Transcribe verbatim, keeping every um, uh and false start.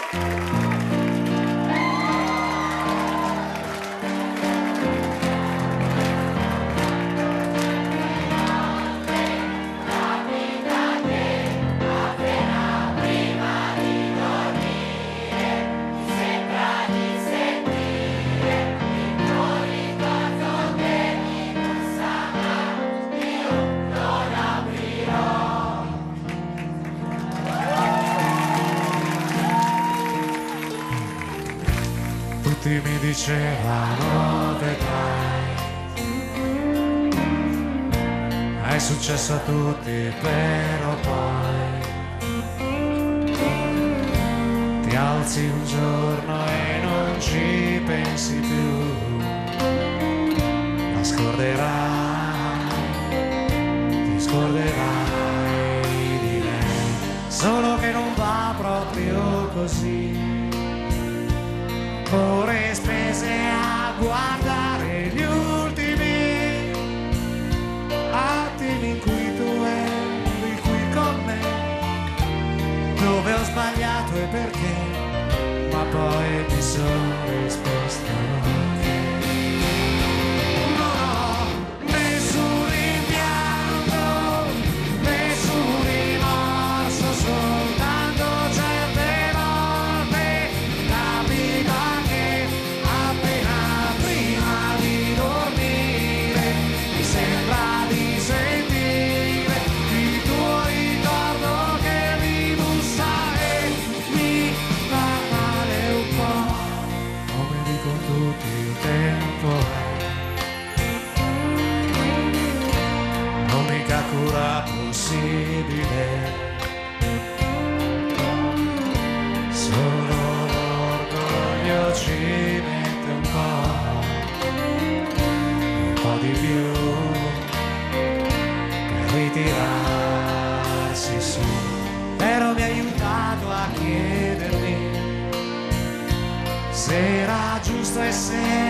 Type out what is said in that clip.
Tutti mi dicevano vedrai, è successo a tutti, però poi ti alzi un giorno e non ci pensi più, la scorderai, ti scorderai di lei, solo che non va proprio così. Ore spese a guardare gli ultimi attimi in cui tu eri qui con me, dove ho sbagliato e perché, ma poi mi sono risposto che non ho nessun rimpianto, nessun rimorso, soltanto certe volte capita che appena prima di dormire mi sembra di sentire il tuo ricordo che mi bussa e mi fa male un po', come dicono tutti il tempo è l'unica cura possibile, solo l'orgoglio ci mette un po', un po' di più per ritirarsi su, però mi ha aiutato a chiedermi se era giusto e se